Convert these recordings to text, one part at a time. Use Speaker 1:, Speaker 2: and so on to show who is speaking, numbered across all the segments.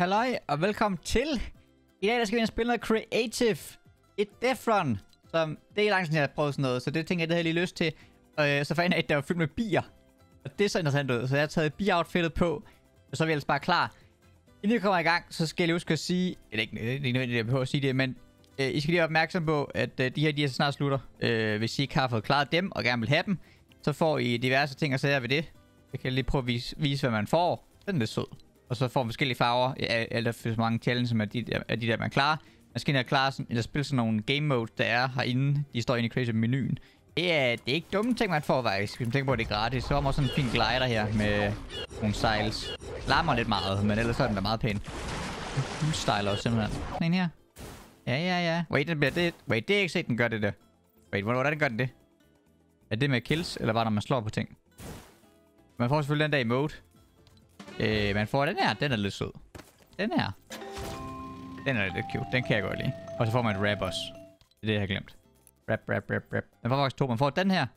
Speaker 1: Halløj, og velkommen til. I dag der skal vi spille noget Creative. Et Death Run. Som det er lang tid, jeg har prøvet sådan noget, så det tænker jeg, det havde jeg lige lyst til. Så fandt jeg, at der var fyldt med bier. Og det er så interessant ud, så jeg har taget bier-outfittet på. Og så er vi ellers bare klar. Inden vi kommer i gang, så skal jeg lige huske at sige... Eller ikke nødvendigt, jeg behøver at sige det, men... I skal lige være opmærksom på, at de her snart slutter. Hvis I ikke har fået klaret dem, og gerne vil have dem, så får I diverse ting og sager ved det. Jeg kan lige prøve at vise hvad man får. Den er lidt sød. Og så får man forskellige farver, alt efter så mange challenges, som er de der, man klarer. Man skal ind og eller spille sådan nogle game modes, der er herinde. De står inde i Creative-menuen. Det er ikke dumme ting, man får faktisk. Hvis man tænker på, at det er gratis. Så er der også sådan en fin glider her med nogle styles. Larmer lidt meget, men ellers er den da meget pæn. Styler også simpelthen. Den her. Ja. Wait, det er ikke set, den gør det der. Wait, hvordan gør den det? Er det med kills, eller bare når man slår på ting? Man får selvfølgelig den der i mode. Man får den her. Den er lidt sød. Den her. Den er lidt cute. Den kan jeg godt lide. Og så får man et wrap også. Det er det, jeg har glemt. Wrap. Man får faktisk to. Man får den her.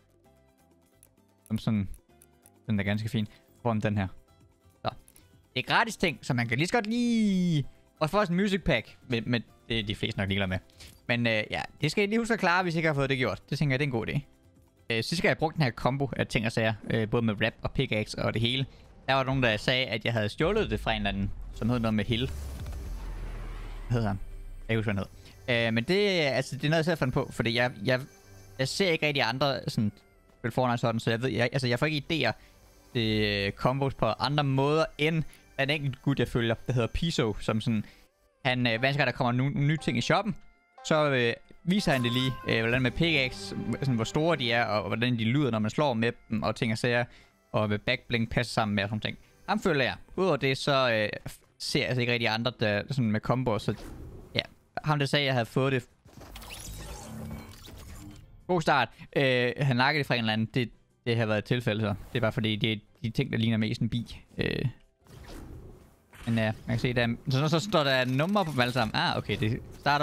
Speaker 1: Som sådan... Den er ganske fin. Så får man den her. Så. Det er gratis ting, så man kan lige så godt lige... Og får også en music pack. Men det er de fleste nok ligeglade med. Men ja, det skal I lige huske at klare, hvis I ikke har fået det gjort. Det tænker jeg, det er en god idé. Sidste gang jeg brugte den her combo af ting og sager. Både med wrap og pickaxe og det hele. Der var nogen, der sagde, at jeg havde stjålet det fra en eller anden, som hed noget med Hill. Hvad hedder han? Jeg husker, hvad han hed. Men det er noget, jeg selv fandt på, fordi jeg ser ikke rigtig andre sådan spil Fortnite sådan, så jeg ved, jeg får ikke idéer til combos på andre måder end en enkelt gut, jeg følger, der hedder Piso, som sådan, hver gang der kommer nogle nye ting i shoppen, så viser han det lige, hvordan med pickaxe, sådan, hvor store de er, og hvordan de lyder, når man slår med dem, og ting og sager. Og med backblink passer sammen med og sådan ting. Ham følger jeg. Udover det, så ser jeg altså ikke rigtig andre, der sådan med combo. Så ja, ham der sagde, at jeg havde fået det. God start. Han nakkede det fra en eller anden. Det har været et tilfælde, så. Det er bare fordi, det er de ting, der ligner mest en bi. Men ja, man kan se, der så står der nummer på dem alle sammen. Okay, det starter...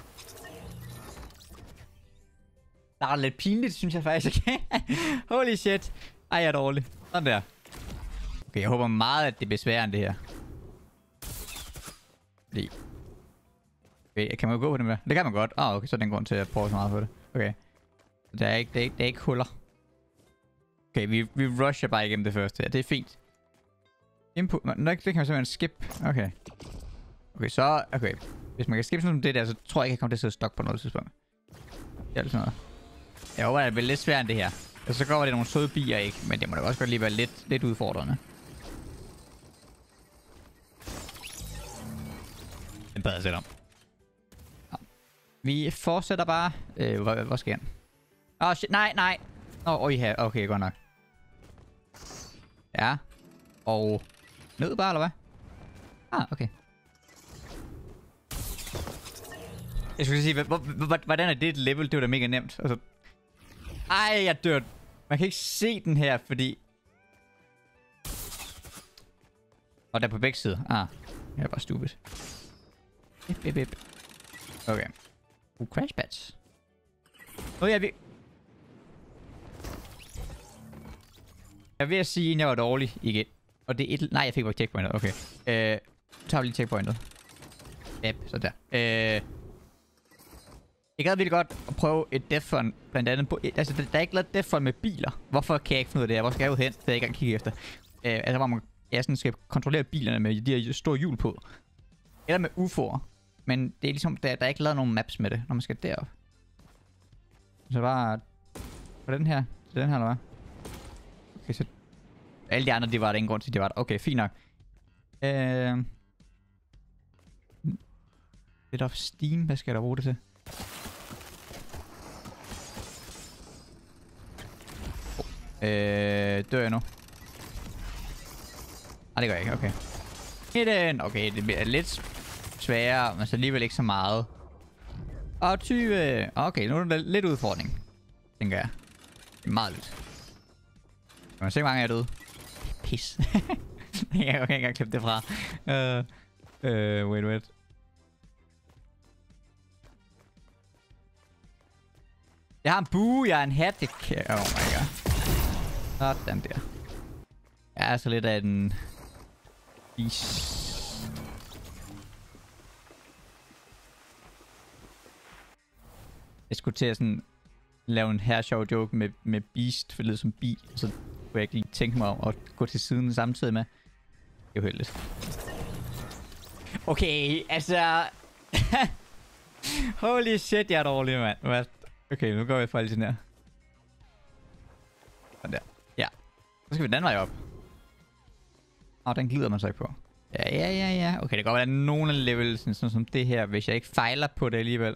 Speaker 1: Der er lidt pinligt, synes jeg faktisk. Holy shit. Ej, jeg er dårlig. Sådan der. Okay, jeg håber meget, at det bliver sværere end det her. Fordi... Okay, kan man jo gå på det med? Det kan man godt. Okay, så er den grund til at prøve så meget på det. Okay. Der er ikke huller. Okay, vi rusher bare igennem det første. Ja, det er fint. Input... Det kan man simpelthen skip. Okay. Okay, så... Okay. Hvis man kan skip sådan det der, så tror jeg ikke, jeg kommer til at sidde stok på noget tidspunkt. Det er lidt sådan noget. Jeg håber, at det bliver lidt sværere end det her. Og så går det nogle søde bier, ikke? Men det må da også godt lige være lidt udfordrende. Den bad jeg selv om. Ja. Vi fortsætter bare. Hvor skal han? Shit. Nej. Ja. Okay, godt nok. Ja. Og... Ned bare, eller hvad? Okay. Jeg skulle sige, hvordan er det et level? Det var da mega nemt. Altså... Ej, jeg dør. Man kan ikke se den her, fordi... Og der på begge sider. Jeg er bare stupid. Bip. Okay. Crash pads. Jeg er ved at sige, at jeg var dårlig igen. Og det er et... Nej, jeg fik bare checkpointet. Okay. Tager vi lige checkpointet. Yep, så der. Jeg gad virkelig godt at prøve et Death Run, blandt andet på... Altså, der er ikke lavet Death Run med biler. Hvorfor kan jeg ikke finde ud af det her? Hvor skal jeg ud hen? Det er jeg ikke engang kigge efter. Altså, hvor man sådan skal kontrollere bilerne med de her store hjul på. Eller med UFO'er. Men det er ligesom, der er ikke lavet nogen maps med det, når man skal derop. Så bare... På den her. Til den her, eller hvad? Okay, så... Alle de andre, de var der ingen grund til, de var der. Okay, fint nok. Lidt of Steam. Hvad skal jeg da bruge det til? Dør jeg nu? Det gør jeg ikke, okay. Okay, det bliver lidt sværere, men så alligevel ikke så meget. Og 20. Okay, nu er der lidt udfordring, tænker jeg. Det er meget lidt. Kan man se, hvor mange er døde? Pis. Jeg kan ikke engang klippe det fra. Wait. Jeg har en bue, jeg er en hat. Oh my god. Sådan der. Jeg er så lidt af den... Jeg skulle til at sådan lave en her sjov joke med Beast, for det lyder som bi. Så kunne jeg ikke lige tænke mig om at gå til siden samtidig med. Det er jo heldigt. Okay, altså... Holy shit, jeg er dårlig, mand. Okay, nu går vi for alt sådan her. Sådan der. Ja. Så skal vi den anden vej op. Den glider man så ikke på. Ja. Okay, det kan godt være, at nogle af levels, sådan som det her, hvis jeg ikke fejler på det alligevel.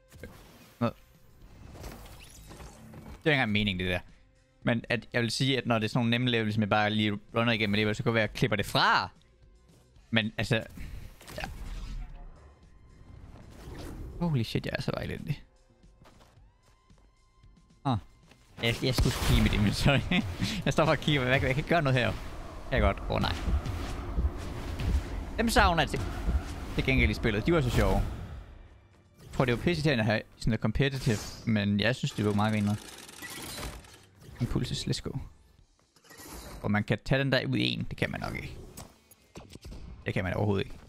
Speaker 1: Det er ikke engang mening, det der. Men at jeg vil sige, at når det er sådan nogle nemme levels, som jeg bare lige runder igennem alligevel, så kan det være, at jeg klipper det fra. Men altså... Ja. Holy shit, jeg er så elendig. Jeg skulle kigge med det, men sorry. Jeg står for at kigge, jeg kan ikke gøre noget her. Kan jeg godt? Nej. Dem savner jeg til gengæld i spillet. De var så sjove. Jeg tror, det var pisse til at have sådan noget competitive, men jeg synes, det var meget griner. Impulses, let's go. Og man kan tage den der ud i en. Det kan man nok ikke. Det kan man overhovedet ikke.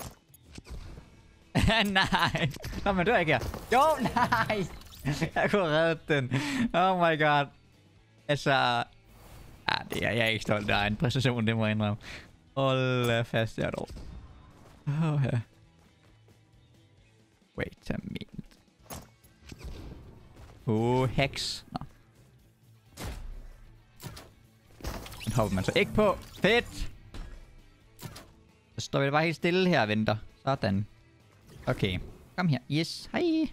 Speaker 1: Nej. Nå, men dør ikke her. Jo, nej. Jeg kunne redde den. Oh my god. Altså... det er jeg ikke stolt af en præstation, det må jeg indrømme. Hold fast, jeg er dog. Ja. Wait a minute. Hex. Nå. Den hopper man så ikke på. Fedt! Så står vi bare helt stille her og venter. Sådan. Okay. Kom her. Yes. Hej.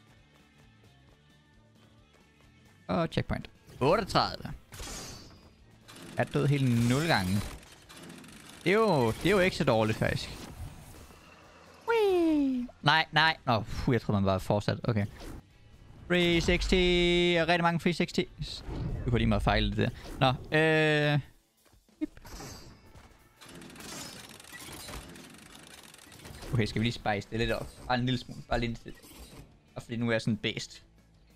Speaker 1: Og checkpoint. 38. Jeg er død helt 0 gange. Det er jo ikke så dårligt, faktisk. Whee! Nej. Jeg troede, man var fortsat. Okay. 360. Rigtig mange 360. Du kunne lige meget fejle det der. Nå, Okay, skal vi lige spice det lidt op? Bare en lille smule. Bare lidt. Og fordi nu er jeg sådan bedst.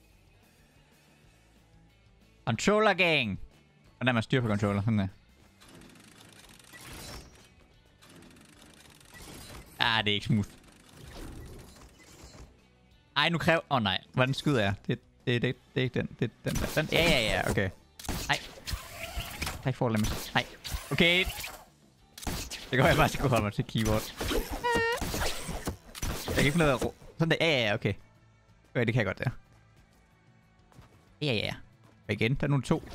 Speaker 1: Controller gang! Hvordan man styrer på controller? Sådan der. Det er ikke smooth. Ej, nu kræver... nej. Hvordan skyder jeg? Det er ikke den. Det er den der. Den. Ja, okay. Nej. Jeg kan ikke få det. Nej. Okay. Det går jeg bare skal holde mig til keyboard. Jeg kan ikke finde noget af... Sådan der. Ja, okay. Okay, det kan jeg godt der. Ja. Og igen, der er nogle 2.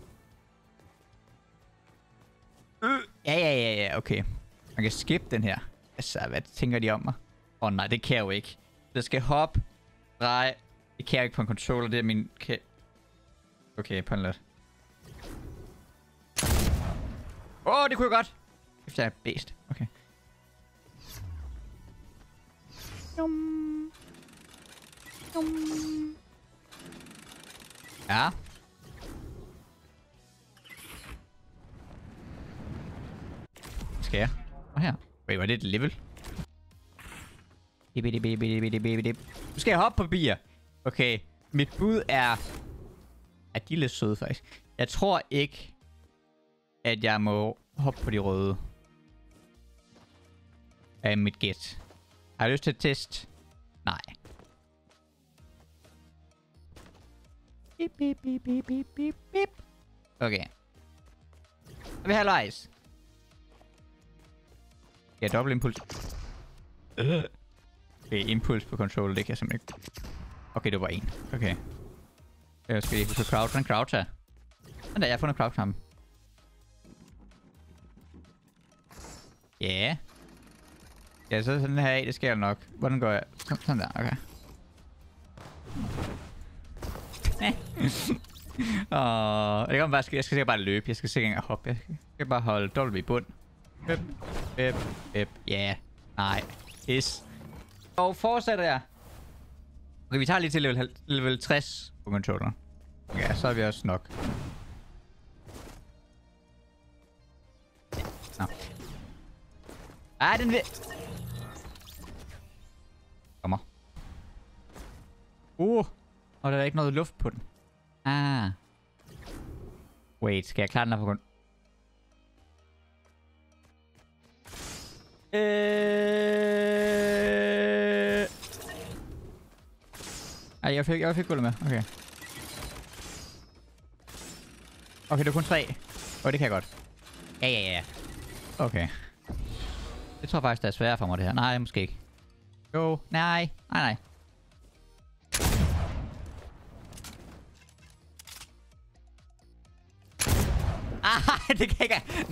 Speaker 1: Ja, okay. Man kan skip den her. Altså, hvad tænker de om mig? Nej, det kan jeg jo ikke. Jeg skal hoppe. Nej, det kan jeg ikke på en controller. Det er min... Okay, på en lidt. Det kunne jeg godt. Efter jeg er bedst. Okay. Ja. Skal jeg? Her. Wait, var det et level? Nu skal jeg hoppe på bier. Okay. Mit bud er... at de er lidt søde, faktisk. Jeg tror ikke, at jeg må hoppe på de røde. Af mit gæt. Har jeg lyst til at teste? Nej. Okay. Så vi halvvejs. Ja, dobbelt impuls. Okay, impuls på control, det kan jeg simpelthen ikke. Okay, det var en. Okay. Jeg skal lige få crouch. Den crouch her. Den der, jeg har fundet crouch ham. Ja. Yeah. Ja, så sådan her af, det sker nok. Hvordan går jeg? Sådan der, okay. Jeg kan bare, jeg skal sikkert bare løbe. Jeg skal sikkert hoppe. Jeg skal bare holde dobbelt i bund. Ja. Nej. Yes. Og fortsætter jeg. Okay, vi tager lige til level 60 på controller. Ja, så er vi også nok. Nå. Den vil... Kommer. Og der er ikke noget luft på den. Wait, skal jeg klare den her på grund? Ej, jeg fik gulvet med. Okay. Okay, det er kun 3. Det kan jeg godt. Ja. Okay. Det tror jeg faktisk, det er sværere for mig, det her. Nej, måske ikke. Jo, nej. Det kan jeg ikke.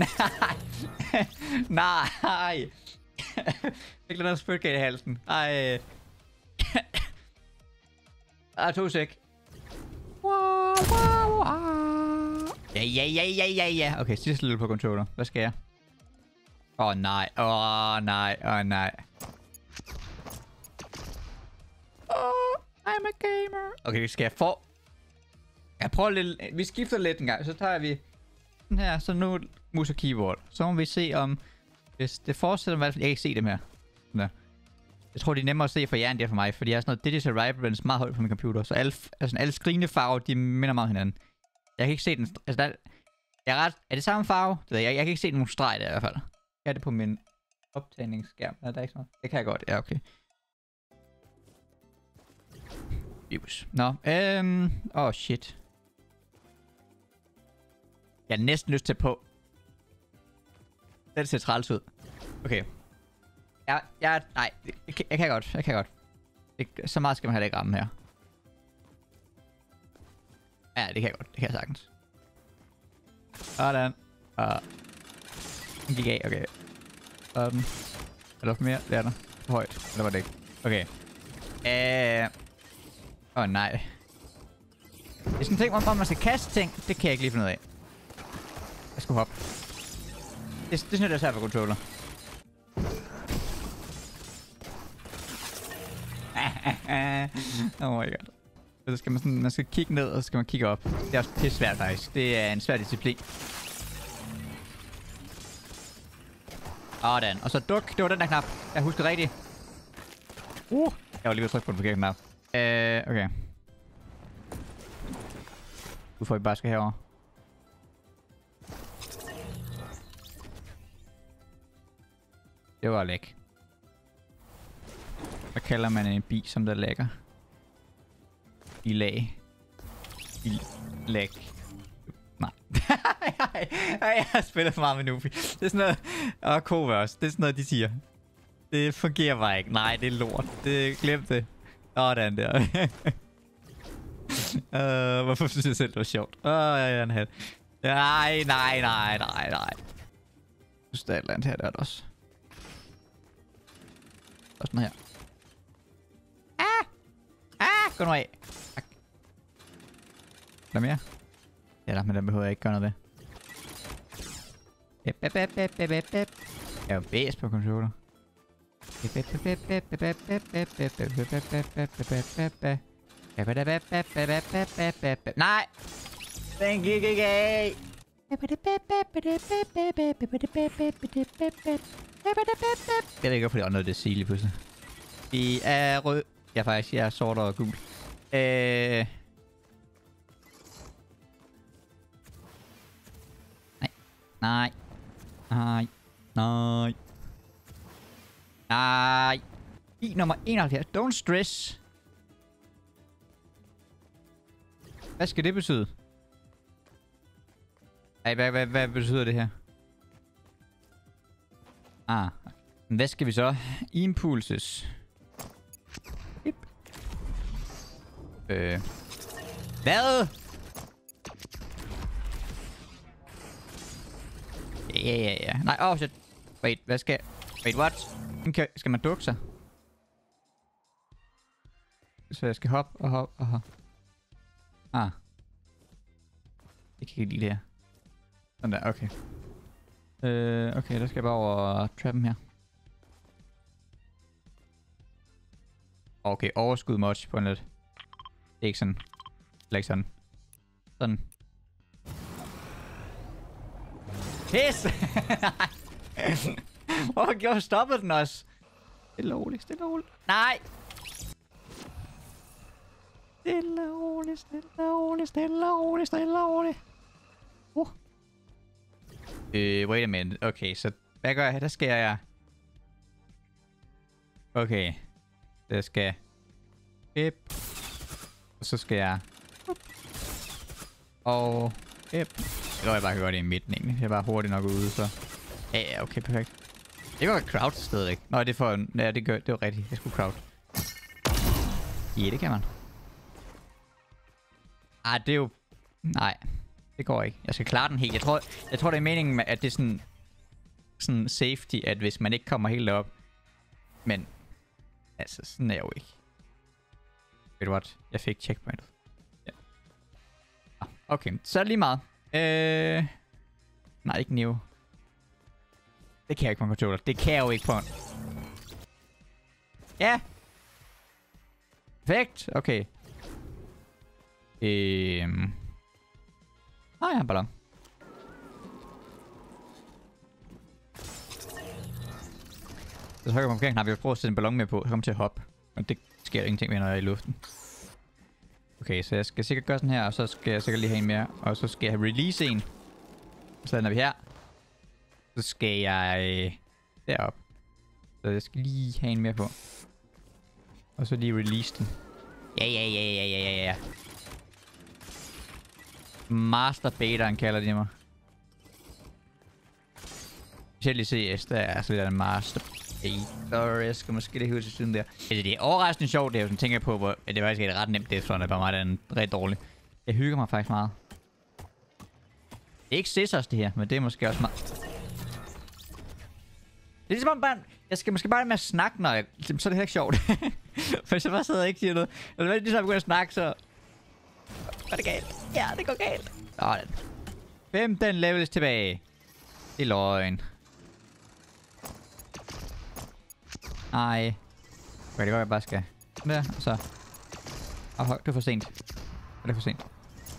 Speaker 1: Nej. Fik lidt noget spytgate i halsen. Ej. 2 sek. Ja. Okay, sidste lille på controller. Hvad skal jeg? Nej. Nej. I'm a gamer. Okay, skal jeg få... Jeg prøver lidt... Vi skifter lidt en gang, så tager vi... Den her, så nu mus og keyboard. Så må vi se om... Hvis det fortsætter med... Jeg kan ikke se dem her. Sådan der. Jeg tror, det er nemmere at se for jer, end det er for mig. Fordi jeg har sådan noget digital vibrance meget højt på min computer. Så alle skrigende farver, de minder meget om hinanden. Jeg kan ikke se den... Altså, jeg er ret... Er det samme farve? Jeg kan ikke se nogen streg der i hvert fald. Jeg er det på min optagningsskærm. Er der ikke sådan noget? Det kan jeg godt. Ja, okay. Nå, shit. Jeg er næsten lyst til på. Det ser træls ud. Okay. Nej, jeg kan godt. Så meget skal man have det ikke ramme her. Ja, det kan jeg godt. Det kan jeg sagtens. Sådan. Den gik af, okay. Sådan. Er der mere? Det er der. For højt. Eller var det ikke? Okay. Nej. Det er sådan en ting, hvor man skal kaste ting. Det kan jeg ikke lige finde ud af. Jeg skal hoppe. Det synes jeg, det er svært for controller. Oh my god. Så skal man skal kigge ned, og så skal man kigge op. Det er også pisse svært faktisk. Det er en svær disciplin. Sådan. Og så duk. Det var den der knap. Jeg husker rigtigt. Jeg var lige ved at trykke på den forkerte knap. Okay. Nu får vi bare skal herover. Det var læk. Hvad kalder man en bi, som der lækker? Bilag. Bilag. Nej. Jeg har spillet for meget med Nubi. Det er sådan noget... Covers. Det er sådan noget, de siger. Det fungerer bare ikke. Nej, det er lort. Glem det. Sådan der. Hvorfor synes jeg selv, det var sjovt? Jeg er en hat. Nej. Jeg synes, der er et eller andet her, der er det også. Og sådan her. Gå nu af. Tak. Er der mere? Ja, men den behøver jeg ikke gøre noget ved. Jeg er jo bæs på computer. Nej! Den gik ikke af! Jeg ved ikke, hvorfor det er noget, det siger lige pludselig. De er rød. Jeg er sort og gul. Nej. I nummer 71. Don't stress. Hvad skal det betyde? Ej, hvad betyder det her? Hvad skal vi så? Impulses. Hvad? Ja. Nej, shit. Wait, hvad skal... Wait, what? Skal man dukke sig? Så jeg skal hoppe og hoppe. Jeg kan ikke lide det her. Sådan der, okay. Okay, der skal jeg bare over trappen her. Okay, overskud much på en lidt. Det er ikke sådan. Eller ikke sådan. Sådan. Pis! Hvorfor stoppede den også? Stille og roligt. Nej! Stille og roligt. Wait a minute. Okay, så hvad gør jeg her? Der skal jeg... Okay. Der skal... Og så skal jeg... Og... Yep. Jeg bare gøre det i midten, egentlig. Jeg er bare hurtigt nok ude, så... Ja, okay, perfekt. Det går crowd stadigvæk. Nå, det er for... Ja, det var rigtigt. Jeg skulle crowd. Ja, det kan man. Ah, det er jo... Nej. Det går ikke. Jeg skal klare den helt. Jeg tror det er meningen, at det er sådan safety, at hvis man ikke kommer helt op. Men... Altså, sådan er jeg jo ikke. Ved du what? Jeg fik checkpointet. Ja. Okay, så er det lige meget. Nej, ikke Neo. Det kan jeg ikke på en controller. Det kan jeg jo ikke på en... Ja! Perfekt! Okay. Jeg har en ballon. Så trykker man på knap, jeg vil prøve at sætte en ballon med på, så kommer til at hoppe. Men det sker ingenting med, når jeg er i luften. Okay, så jeg skal sikkert gøre sådan her, og så skal jeg sikkert lige have en mere. Og så skal jeg have release en. Så lander vi her. Så skal jeg derop. Så jeg skal lige have en mere på. Og så lige release den. Ja. Master Betaen kalder de mig. Specielt i CS, der er altså lidt af en Master Beta. Jeg skal måske lige huske til siden der. Altså, det er overraskende sjovt, det er jo sådan, tænker jeg på, hvor det er faktisk et ret nemt det, sådan, det er bare mig, der er rigtig dårlig. Jeg hygger mig faktisk meget. Det er ikke scissors det her, men det er måske også meget... Det er ligesom bare... Jeg skal måske bare med at snakke, når jeg... Så er det heller ikke sjovt. For hvis jeg bare sidder og ikke siger noget. Og det er ligesom at begynde at snakke, så... Går det galt? Ja, det går galt. Sådan. 15 levels tilbage. Det er løgn. Ej. Okay, det går jeg bare skal... Der, og så... Det er for sent. Det er for sent.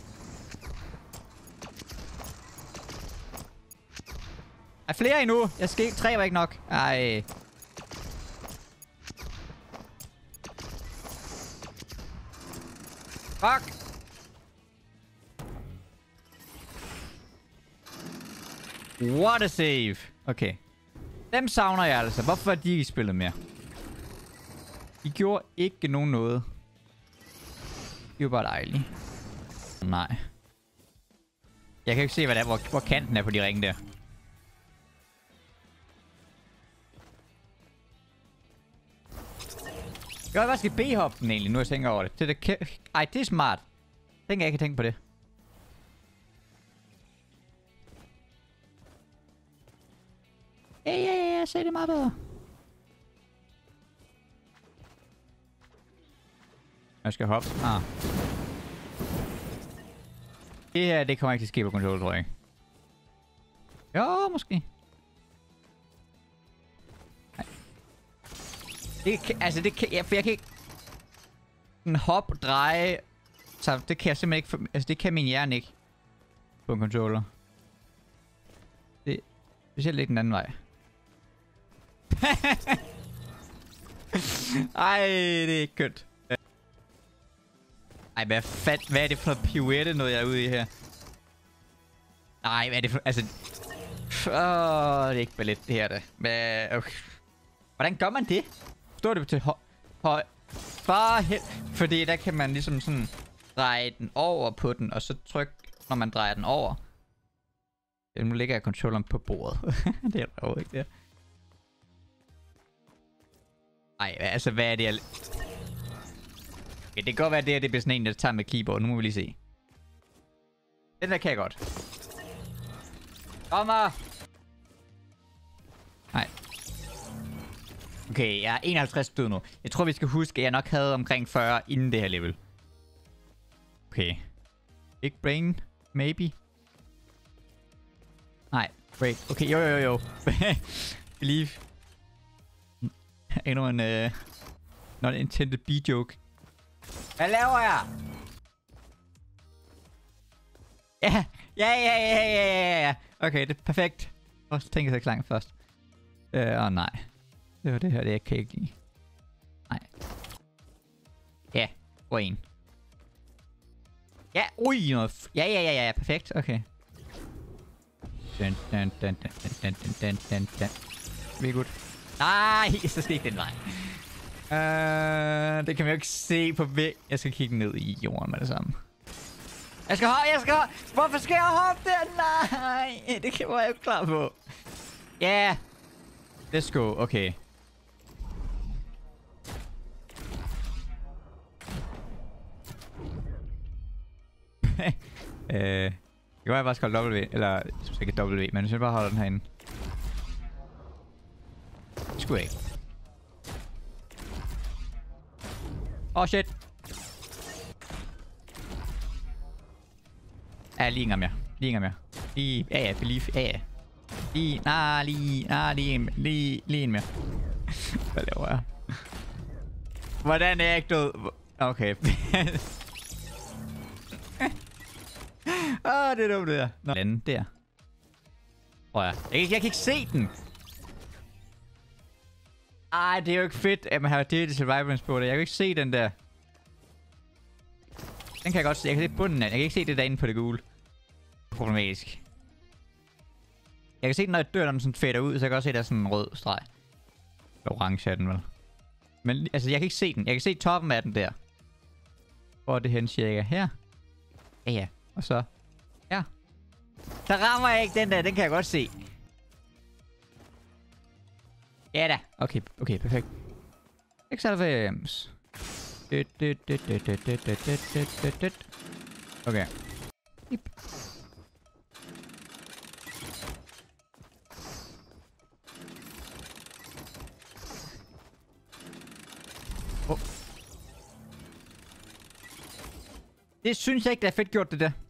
Speaker 1: Er flere endnu? Jeg skal ikke... 3 var ikke nok. Ej. Fuck! What a save! Okay. Dem savner jeg altså. Hvorfor er de ikke spillet mere? De gjorde ikke nogen noget. De var bare dejlige. Nej. Jeg kan ikke se, hvad det er, hvor kanten er på de ringe der. Jeg bare skal B-hoppe den egentlig, nu jeg tænker over det. Ej, det er smart. Tænker jeg ikke tænke på det. Ja, jeg ser det meget bedre. Jeg skal hoppe. Det her, det kommer ikke til at ske på control, tror jeg. Jo, måske. Det kan, for jeg kan ikke hoppe, dreje, så det kan jeg simpelthen ikke, det kan min hjerne ikke på en controller. Det er specielt ikke den anden vej. Ej, det er ikke kønt. Ej, hvad er det for noget pirouette, noget jeg er ude i her? Nej, hvad er det for, altså... det er ikke ballet, det her da. Okay. Hvordan gør man det? Står det til fordi der kan man ligesom sådan dreje den over på den, og så trykke, når man drejer den over. Ja, nu ligger jeg controlleren på bordet. Det er der ikke der. Ej, altså hvad er det? Okay, det kan godt være, det bliver sådan en, der tager med keyboard. Nu må vi lige se. Den der kan jeg godt. Kommer! Nej. Okay, jeg er 51 død nu. Jeg tror, vi skal huske, at jeg nok havde omkring 40 inden det her level. Okay. Big brain, maybe. Nej, break. Okay, jo. Believe. Endnu en not intended B-joke. Hvad laver jeg? Ja. Okay, det er perfekt. Jeg tænker så klang først. Nej. Det var det her, det jeg kan ikke lide. Nej. Ja, og en. Ja, noget. Ja, perfekt. Okay. Den. Vi er godt. Nej, så skal ikke den vej. Det kan man jo ikke se på væg. Jeg skal kigge ned i jorden med det samme. Jeg skal hoppe. Hvorfor skal jeg hoppe der? Nej, det kan jeg jo ikke klar på. Ja. Yeah. Let's go. Okay. Det kan være, bare skal holde W. Eller, jeg synes ikke W, men jeg synes bare holde den herinde. Det skulle jeg ikke. Åh, shit. Ja, lige en gang mere. Lige, ja, believe, ja. Lige en mere. Hvad laver jeg? Hvordan er jeg ikke død? Okay. Det er dumt, det der. Nå. Den der. Prøv at jeg kan ikke se den. Ej, det er jo ikke fedt, at man har det survivance på det. Jeg kan ikke se den der. Den kan jeg godt se. Jeg kan se bunden af. Jeg kan ikke se det derinde på det gule. Problematisk. Jeg kan se den, når jeg dør, når den sådan fader ud, så jeg kan også se, at der er sådan en rød streg. Orange er den vel. Men altså, jeg kan ikke se den. Jeg kan se toppen af den der. Hvor er det hen, cirka? Her. Ja. Og så. Ja. Der rammer jeg ikke den der. Den kan jeg godt se. Ja da. Okay, perfekt. 96. Okay. Yep. Oh. Det synes jeg ikke, det er fedt gjort, det der.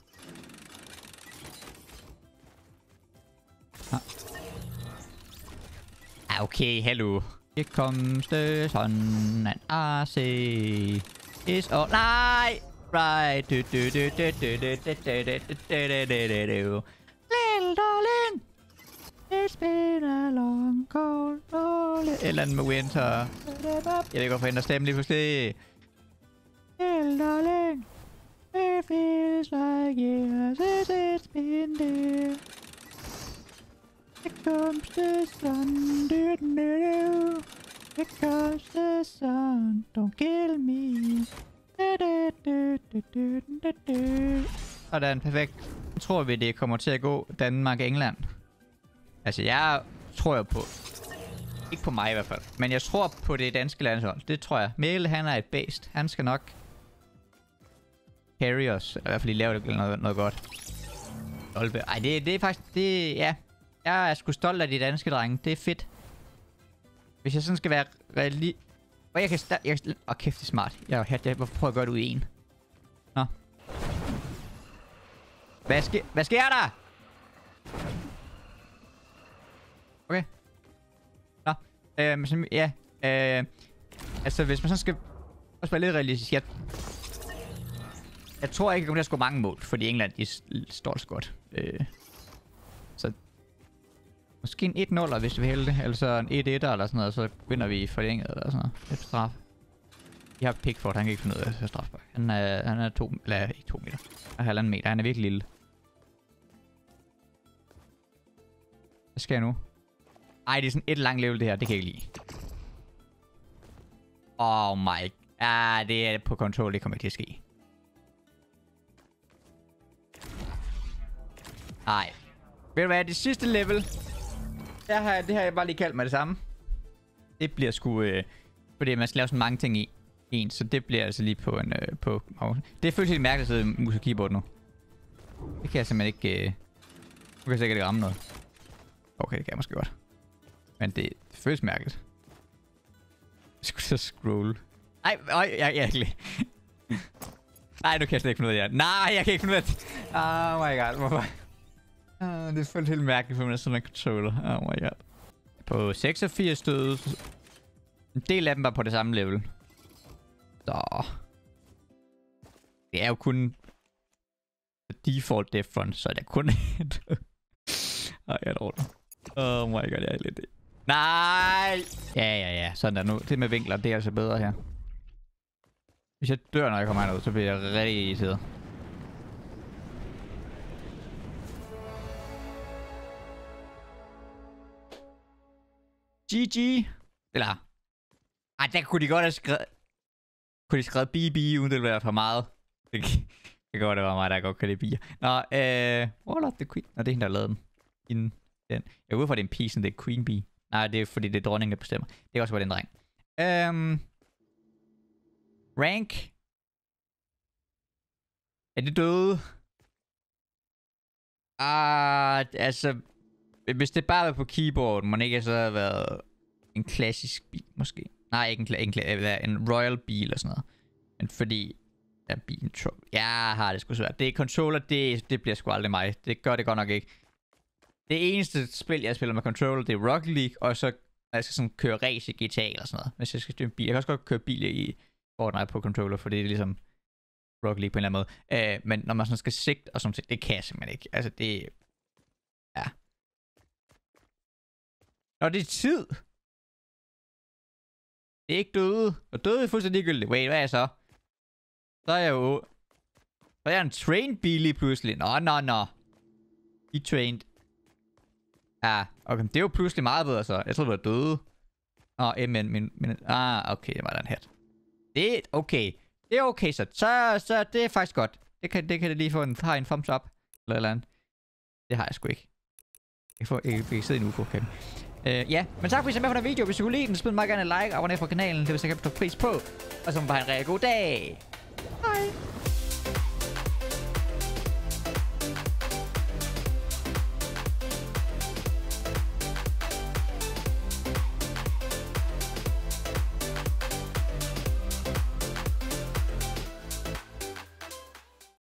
Speaker 1: Okay, hallo. Here comes the sun and I say it's all nej. Right. Little darling, it's been a long cold lonely. Eller andet med winter. Jeg ved ikke, hvorfor jeg ændrer stemmen lige pludselig. Little darling, it feels like years since it's been there. Here comes the sun, do-do-do. Here comes the sun, don't kill me. Sådan, perfekt. Jeg tror vi, det kommer til at gå Danmark-England. Altså, jeg tror jo på... Ikke på mig i hvert fald. Men jeg tror på det danske landshold. Det tror jeg. Mikkel, han er et based. Han skal nok... carry os. Eller i hvert fald lige lave det noget godt. Ej, det er faktisk... Det, ja. Jeg er sgu stolt af de danske drenge. Det er fedt. Hvis jeg sådan skal være reali... Og jeg kan kæft, det er smart. Hvorfor prøver jeg at gøre det ud i en? Nå. Hvad sker der? Okay. Nå. Ja. Altså, hvis man sådan skal... Også være lidt realistisk. Jeg tror ikke, at der skal mange mål. Fordi England, de står så godt. Så... Måske en 1-0, hvis vi hælder det. Eller så en 1-1 eller sådan noget. Så vinder vi forlænget eller sådan noget. Det er straf. Jeg har Pickford, han kan ikke finde ud af at strafspark. Han er 2 meter. Og 1,5 meter. Han er virkelig lille. Hvad sker jeg nu? Ej, det er sådan et langt level det her. Det kan jeg ikke lide. Oh my... det er på control. Det kommer ikke til at ske. Nej. Ved du hvad? Det sidste level... Det har jeg bare lige kaldt mig det samme. Det bliver sgu... fordi man skal lave sådan mange ting i en. Så det bliver altså lige på en... Det føles helt mærkeligt at sidde mus og keyboard nu. Det kan jeg simpelthen ikke... Nu kan jeg sikkert ikke ramme noget. Okay, det kan jeg måske godt. Men det føles mærkeligt. Jeg skulle så scroll. Ej, jeg kan ikke. Nej, nu kan jeg slet ikke finde ud af det. Nej, jeg kan ikke finde ud af det. Oh my god, hvorfor? Det føles helt mærkeligt for mig, sådan en controller. Oh my god. På 86 døde. En del af dem var på det samme level. Så. Det er jo kun default difference, så det er kun et. Jeg er dårlig. Oh my god, jeg er lidt... Nej! Ja. Sådan der nu. Det med vinkler, det er altså bedre her. Hvis jeg dør, når jeg kommer herned, så bliver jeg rigtig irriteret. GG. Eller... Ej, der kunne de godt have skrevet... Kunne de skrevet BB, uden det være for meget? Det kan godt være mig, der godt kan lide bier. Nå, Warlock the Queen. Nå, det er hende, der har lavet den. Inden den. Jeg går ud fra, det er en pige, det er Queen Bee. Nej, det er fordi, det er dronningen, der bestemmer. Det kan også være den dreng. Rank. Er det døde? Altså... Hvis det bare var på keyboard, må det ikke så have været en klassisk bil, måske. Nej, ikke en Royal bil eller sådan noget. Men fordi... Ja, bilen... Jeg har det sgu svært. Det er controller, det bliver sgu aldrig mig. Det gør det godt nok ikke. Det eneste spil, jeg spiller med controller, det er Rocket League, og så jeg skal sådan køre race i GTA eller sådan noget, hvis jeg skal styre en bil. Jeg kan også godt køre bil i Fortnite på controller, for det er ligesom Rocket League på en eller anden måde. Men når man sådan skal sigte og sådan noget, det kan jeg simpelthen ikke. Altså, det... Ja. Nå, det er tid. Det er ikke døde. Og døde er fuldstændig ligegyldigt. Wait, hvad er jeg så? Så er jeg jo... Så er jeg en trained bil lige pludselig. Nå. I trained. Ja, okay. Det er jo pludselig meget bedre så. Jeg troede, det var døde. Okay, det var der en hat. Det er okay. Det er okay, så det er faktisk godt. Det kan det lige få en thumbs up. Eller andet. Det har jeg sgu ikke. Jeg kan sidde i en UFO, okay. Ja, men tak fordi I så med på den video. Hvis I kunne lide den, så smid mig gerne en like og abonner på kanalen. Det vil jeg sætte pris på. Og så må I bare have en rigtig god dag. Hej.